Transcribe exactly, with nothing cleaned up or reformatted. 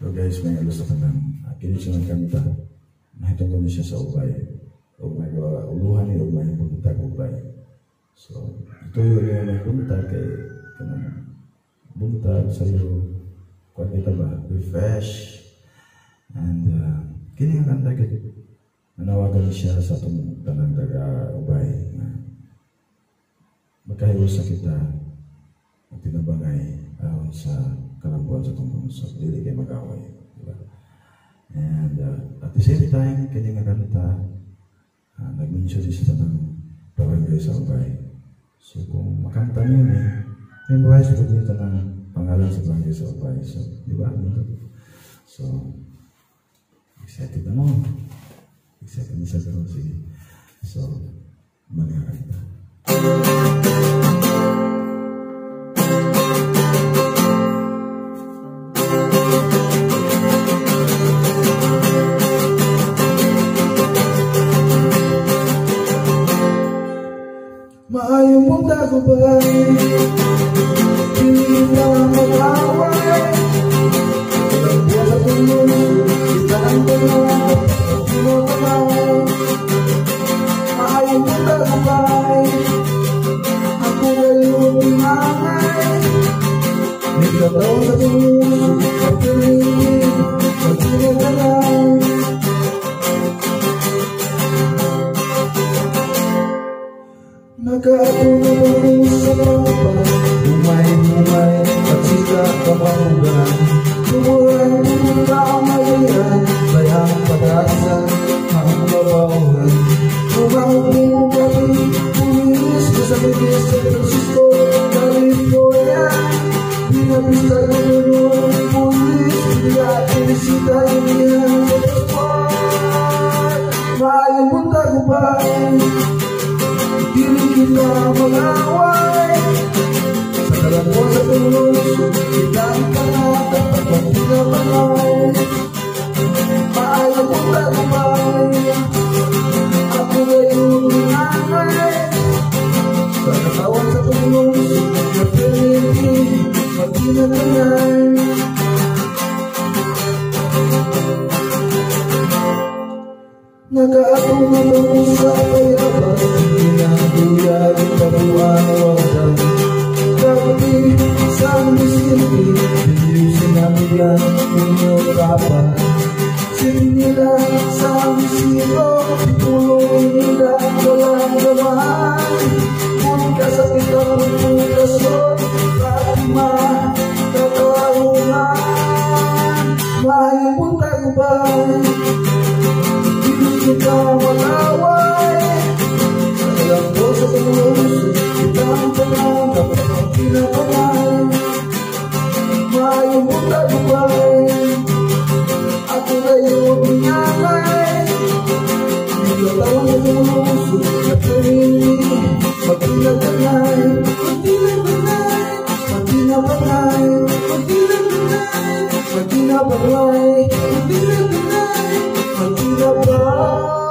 So guys, may alas sa tanan. Kini siya ng kanta. Nahitungod niya siya sa ubay. O may uluhan niya, o may buntag ubay. So, ito yung may buntag kay kanang buntag sa iyo. Kuwan kita ba? Refresh. And uh, kini nga kanta kay nanawagan siya sa itong tanang taga-ubay na magkahiwas sa kita at tinabangay aron sa kalambuan sa itong mundo. Dili kayo mag-away. Diba? And uh, at the same time, kanya nga kanta, uh, nag-mention siya ng barangay sa ubay. So kung makanta niyo eh, memorize po dito ng pangalan sa barangay sa ubay. So, di ba? So, excited na mo. Excited na siya pero sige. So, mag-akanta. Maayong mong tagubay, hindi na mag-away. Nagbuwan sa tulong, kita ang tanong, pagkinakamay. Maayong mong tagubay, ako ngayon pinamay. Nagkataon sa tulong, pagkinilig, pagkinakamay. Nagkatulong sa kapal, umay-umay at sika kapahugan. Tumuran na malihan, bayang pag-asa ang mabawahan. Umahupin kami, pumilis ko sa bibis sa Francisco, California. Pinapista ko doon, pulis, pinatin sita inihan sa passport. Maayong punta ko ba? Dili kita mag-away. Sa kalabo sa tulong, kita ang panatang pagpang pinapangay. Maayong mong tagubay, ako ngayon pinamay. Sa katawan sa tulong, napiliti, magkinagangay. Nag-aatong natong sa payaban, pinaguyag ang kabuhan o wadan. Kagabi sa misilpi, pinayusin namin yan inyong kapan. Sinila sa misilo, tulong nila walang gamahan. Kung kasakit ang pagkasot, katima, katarungan. Maayong mong tagubay, kita mag-away. Sa kalanggo sa tulong, kita ang pangarap ang pinapangay. Maayong mong tagubay, ako ngayon pinamay. Nagkataon sa tulong, nagparinig, magpinagangay. Magpinagangay, magpinapangay. Magpinagangay, magpinapangay. Magpinagangay, magpinapangay.